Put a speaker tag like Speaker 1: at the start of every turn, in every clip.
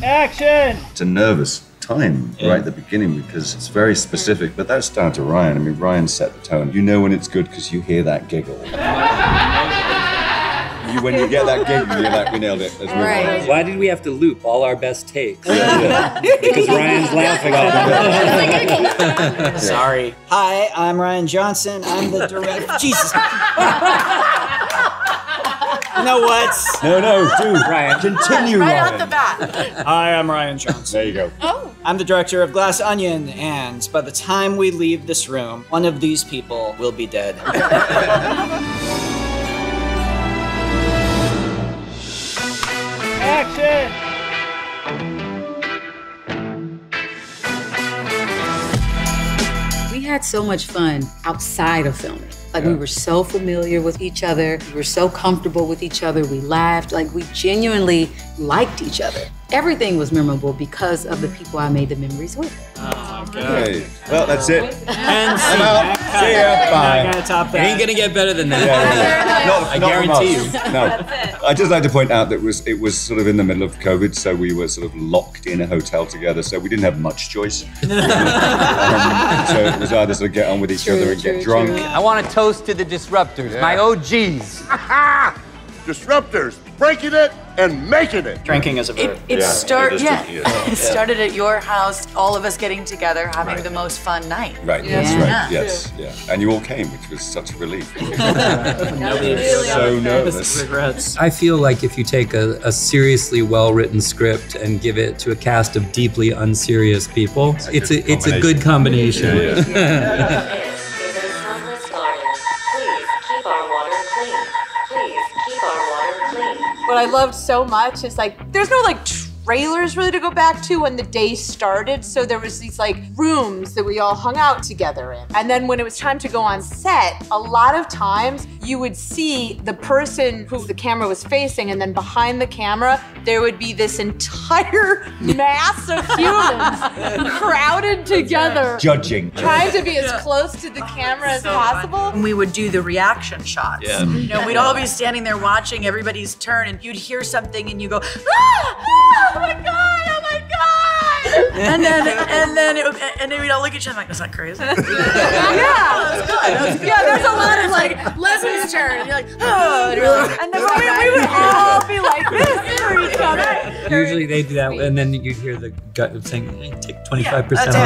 Speaker 1: Action!
Speaker 2: It's a nervous time right at the beginning because it's very specific, but that's down to Ryan. I mean, Ryan set the tone. You know when it's good because you hear that giggle. When you get that giggle, you're like, we nailed it.
Speaker 3: Right.
Speaker 4: Why did we have to loop all our best takes? Because Ryan's laughing at them.
Speaker 5: Sorry. Hi, I'm Ryan Johnson. I'm the director. Jesus. You know what?
Speaker 2: No, do Ryan. Continue,
Speaker 3: right
Speaker 2: Ryan.
Speaker 3: off the bat.
Speaker 5: Hi, I'm Ryan Johnson.
Speaker 2: There you go.
Speaker 3: Oh.
Speaker 5: I'm the director of Glass Onion, and by the time we leave this room, one of these people will be dead.
Speaker 1: Action!
Speaker 6: We had so much fun outside of filming. Like, we were so familiar with each other. We were so comfortable with each other. We laughed. Like, we genuinely liked each other. Everything was memorable because of the people I made the memories with.
Speaker 2: Okay. Well, that's it.
Speaker 5: And
Speaker 2: I'm out. See ya. Bye.
Speaker 5: I gotta top that.
Speaker 4: Ain't gonna get better than that.
Speaker 2: I
Speaker 4: guarantee you.
Speaker 2: No. I'd just like to point out that it was sort of in the middle of COVID, so we were sort of locked in a hotel together, so we didn't have much choice. So it was either sort of get on with each other and get drunk.
Speaker 7: I want to toast to the Disruptors, my OGs.
Speaker 8: Disruptors, breaking it and making it.
Speaker 5: Drinking is a verb.
Speaker 3: It started at your house, all of us getting together, having the most fun night.
Speaker 2: Right,
Speaker 6: Yeah.
Speaker 2: that's right,
Speaker 6: Yeah.
Speaker 2: yes, yeah. And you all came, which was such a relief.
Speaker 5: Nobody
Speaker 2: So nervous.
Speaker 5: regrets.
Speaker 4: I feel like if you take a seriously well-written script and give it to a cast of deeply unserious people, it's a good combination.
Speaker 2: Yeah.
Speaker 9: What I loved so much is like, there's no like trailers really to go back to when the day started. So there was these like rooms that we all hung out together in. And then when it was time to go on set, a lot of times you would see the person who the camera was facing, and then behind the camera, there would be this entire mass of humans crowded together.
Speaker 2: Judging.
Speaker 9: Trying to be as close to the camera as possible.
Speaker 3: And we would do the reaction shots.
Speaker 5: Yeah.
Speaker 3: You know, we'd all be standing there watching everybody's turn, and you'd hear something and you go, ah! Oh my God, oh my God! And then we'd all look at each other like, is that crazy?
Speaker 9: Yeah.
Speaker 3: That's good.
Speaker 9: Yeah, there's a lot of like, Leslie's turn. And you're like, oh. And then we would all be like this for each other.
Speaker 4: Usually they do that, and then you'd hear the gut saying, hey, take 25% off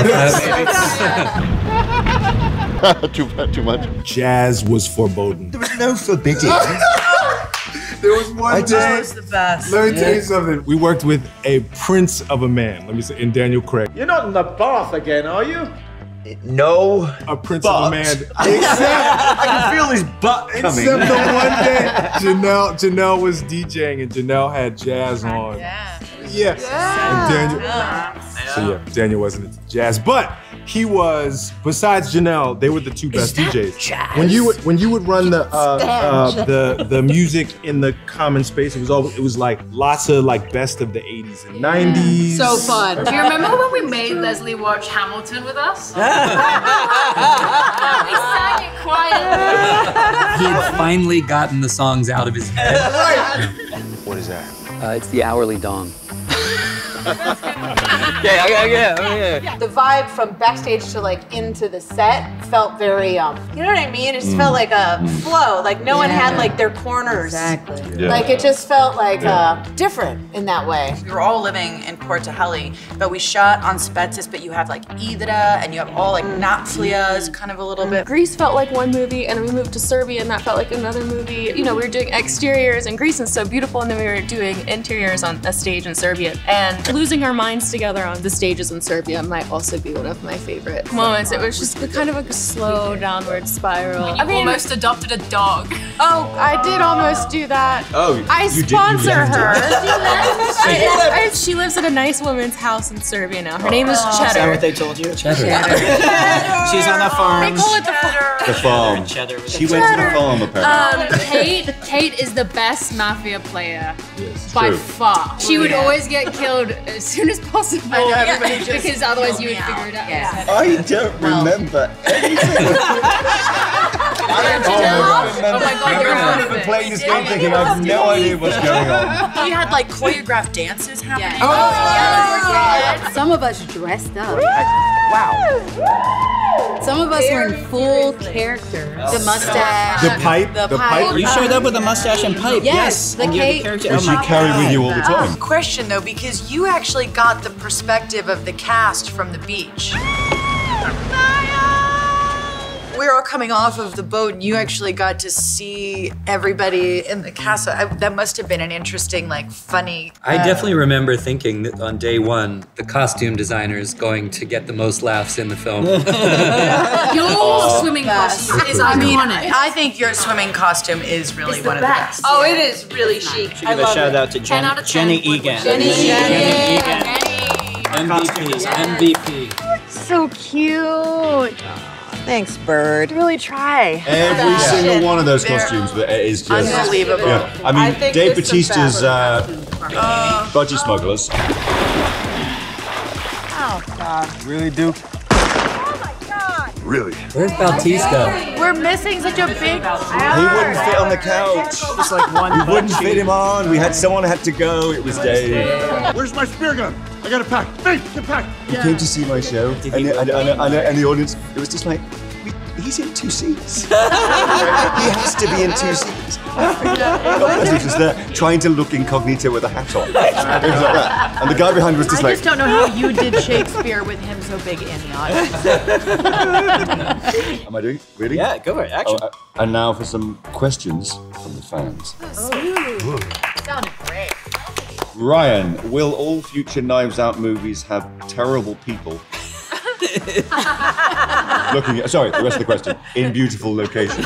Speaker 4: that.
Speaker 8: Too much.
Speaker 10: Jazz was foreboding.
Speaker 2: There was no forbidding.
Speaker 10: There was one day.
Speaker 3: That was the best.
Speaker 10: Let me tell you something. We worked with a prince of a man. Let me say, in Daniel Craig.
Speaker 1: You're not in the bath again, are you?
Speaker 2: No.
Speaker 10: A prince of a man. Except,
Speaker 2: I can feel his butt coming.
Speaker 10: except the one day, Janelle was DJing and Janelle had jazz on.
Speaker 3: Yeah.
Speaker 10: Yes. And Daniel. So yeah, Daniel wasn't into jazz, but he was. Besides Janelle, they were the two best DJs.
Speaker 3: Jazz?
Speaker 10: When you would run the music in the common space, it was like lots of like best of the 80s and 90s.
Speaker 9: So fun.
Speaker 11: Do you remember when we made Leslie watch Hamilton with us? We sang it quietly.
Speaker 4: He had finally gotten the songs out of his head.
Speaker 7: What is that?
Speaker 4: It's the hourly dong.
Speaker 7: Yeah.
Speaker 9: The vibe from backstage to like into the set felt very, you know what I mean? It just felt like a flow. Like no one had like their corners.
Speaker 6: Exactly.
Speaker 2: Yeah.
Speaker 9: Like it just felt like different in that way.
Speaker 3: We were all living in Portahelly, but we shot on Spetses, but you have like Idra and you have all like Natslias, kind of a little bit.
Speaker 11: Greece felt like one movie, and we moved to Serbia, and that felt like another movie. You know, we were doing exteriors in Greece, and it's so beautiful, and then we were doing interiors on a stage in Serbia. And losing our minds together on the stages in Serbia might also be one of my favorite moments. It was just kind of a slow downward spiral. I mean, almost adopted a dog. Oh, I did almost do that.
Speaker 2: Oh,
Speaker 11: I sponsor her. She lives at a nice woman's house in Serbia now. Her name is Cheddar.
Speaker 5: Is that what they told you?
Speaker 4: Cheddar.
Speaker 5: She's on the farm.
Speaker 11: They call it the farm.
Speaker 2: The farm.
Speaker 5: Cheddar.
Speaker 2: She went to the farm apparently.
Speaker 11: Kate is the best mafia player
Speaker 2: Yes,
Speaker 11: by
Speaker 2: true.
Speaker 11: far. She would always get killed as soon as possible because otherwise you would figure it out.
Speaker 3: Yeah.
Speaker 2: I don't remember anything.
Speaker 11: Oh my God, you're out of
Speaker 2: I'm
Speaker 11: it.
Speaker 2: playing this game thinking I have no idea what's going on.
Speaker 3: We had like choreographed dances happening.
Speaker 9: Oh, yeah.
Speaker 6: Some of us dressed up.
Speaker 7: Wow.
Speaker 6: Some of us were in full character. The mustache.
Speaker 10: The pipe.
Speaker 6: The
Speaker 10: The
Speaker 6: pipe.
Speaker 10: pipe.
Speaker 5: You showed up with a mustache and pipe.
Speaker 6: Yes, the
Speaker 5: and you're
Speaker 6: cape.
Speaker 5: character.
Speaker 2: Which you carry with you all the time.
Speaker 3: Question though, because you actually got the perspective of the cast from the beach. We were all coming off of the boat, and you actually got to see everybody in the cast. That must have been an interesting, like, funny.
Speaker 4: I definitely remember thinking that on day one, the costume designer is going to get the most laughs in the film.
Speaker 12: Your swimming costume is iconic.
Speaker 3: I think your swimming costume is really one of the best.
Speaker 9: Oh, it is really chic.
Speaker 5: Should give a shout out to Jenny Egan.
Speaker 9: Jenny Egan.
Speaker 5: MVP.
Speaker 12: So cute.
Speaker 13: Thanks, Bird.
Speaker 12: Really try.
Speaker 2: Every single one of those costumes is just
Speaker 3: unbelievable.
Speaker 2: Yeah. I mean,
Speaker 9: I think
Speaker 2: Dave
Speaker 9: there's some
Speaker 2: Bautista's Budgie Smugglers.
Speaker 13: Oh, God.
Speaker 8: Really, Duke? Really?
Speaker 4: Where's Bautista?
Speaker 12: We're missing such a big.
Speaker 2: He wouldn't fit on the couch.
Speaker 5: Just like one.
Speaker 2: We wouldn't fit him on. Someone had to go. It was Dave.
Speaker 8: Where's my spear gun? I got it packed. Hey, get packed.
Speaker 2: He came to see my show, and the audience, it was just like, he's in 2 seats. He has to be in 2 seats. He was just there, trying to look incognito with a hat on. It was like that. And the guy behind was just
Speaker 12: I
Speaker 2: like...
Speaker 12: just don't know how you did Shakespeare with him so big in the audience.
Speaker 2: Am I doing? Really?
Speaker 5: Yeah, go for it. Action.
Speaker 2: And now for some questions from the fans.
Speaker 12: Sounded great.
Speaker 2: Ryan, will all future Knives Out movies have terrible people? Sorry, the rest of the question. In beautiful locations.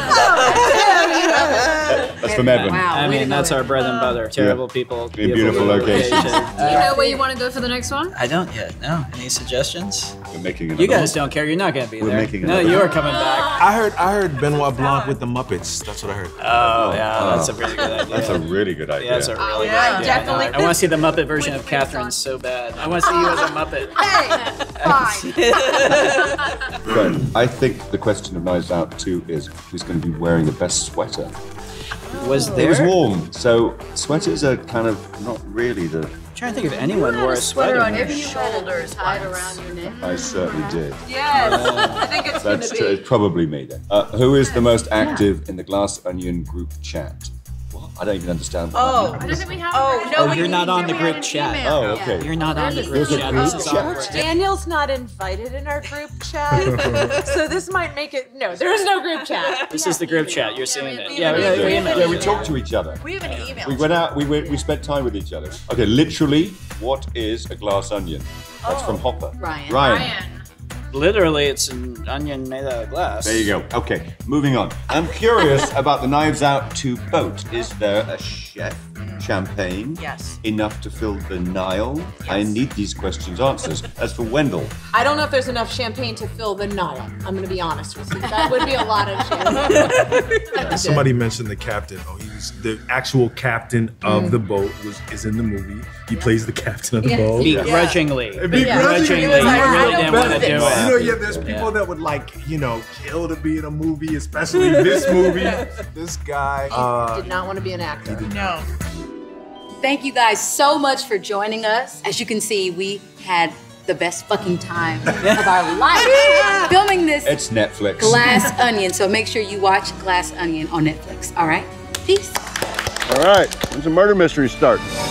Speaker 2: That's from Evan.
Speaker 6: Wow.
Speaker 5: I mean, that's our bread and butter. Terrible people.
Speaker 2: In beautiful locations.
Speaker 12: Do you know where you want to go for the next one?
Speaker 5: I don't yet. No. Any suggestions?
Speaker 2: We're making another
Speaker 5: You guys
Speaker 2: one.
Speaker 5: don't care. You're not going to be
Speaker 2: We're
Speaker 5: there.
Speaker 2: making
Speaker 5: No,
Speaker 2: another
Speaker 5: you
Speaker 2: one.
Speaker 5: are coming back.
Speaker 10: I heard Benoit Blanc with the Muppets. That's what I heard.
Speaker 5: Oh, yeah. That's a really good idea.
Speaker 2: That's a really good idea.
Speaker 5: Yeah, that's a really good idea.
Speaker 9: definitely.
Speaker 5: I want to see the Muppet version of Catherine so bad. I want to see you as a Muppet.
Speaker 2: Right. I think the question of Knives Out 2 is who's going to be wearing the best sweater.
Speaker 5: Was
Speaker 2: It
Speaker 5: there?
Speaker 2: was warm, so sweaters are kind of not really the...
Speaker 5: I'm trying to think if anyone wore a sweater.
Speaker 3: on your shoulders
Speaker 6: Tied around your neck.
Speaker 2: I certainly did.
Speaker 9: Yes, I think it's going
Speaker 2: That's
Speaker 9: to
Speaker 2: true.
Speaker 9: be.
Speaker 2: It's probably me then. Who is the most active in the Glass Onion group chat? What? I don't even understand what
Speaker 3: Oh.
Speaker 2: that means.
Speaker 5: Oh, you're not on the group chat.
Speaker 2: Oh, okay.
Speaker 5: You're not on the group
Speaker 2: There's a
Speaker 5: chat.
Speaker 2: group
Speaker 5: This is
Speaker 2: chat?
Speaker 5: awkward.
Speaker 9: Daniel's not invited in our group chat, so this might make it. No, there is no group chat.
Speaker 5: This is the group chat. You're seeing it.
Speaker 9: Yeah,
Speaker 2: We talk to each other.
Speaker 3: We have an email.
Speaker 2: We went out, we spent time with each other. Okay, literally, what is a glass onion? That's from Hopper.
Speaker 6: Ryan.
Speaker 5: Literally, it's an onion made out of glass.
Speaker 2: There you go. Okay, moving on. I'm curious about the Knives Out 2 boat. Is there a chef, champagne,
Speaker 3: Yes.
Speaker 2: enough to fill the Nile? I need these questions answered. As for Wendell,
Speaker 9: I don't know if there's enough champagne to fill the Nile. I'm going to be honest with you. That would be a lot of champagne.
Speaker 10: Somebody mentioned the captain. Oh, he was the actual captain of the boat. Is in the movie. He plays the captain of the boat.
Speaker 5: Begrudgingly.
Speaker 10: Begrudgingly.
Speaker 5: He really didn't want to do it.
Speaker 10: There's people that would kill to be in a movie, especially this movie. This guy
Speaker 9: Did not want to be an actor.
Speaker 3: No.
Speaker 6: Thank you guys so much for joining us. As you can see, we had the best fucking time of our life filming this
Speaker 2: it's Netflix.
Speaker 6: Glass Onion. So make sure you watch Glass Onion on Netflix. All right? Peace.
Speaker 8: All right, when's the murder mystery start?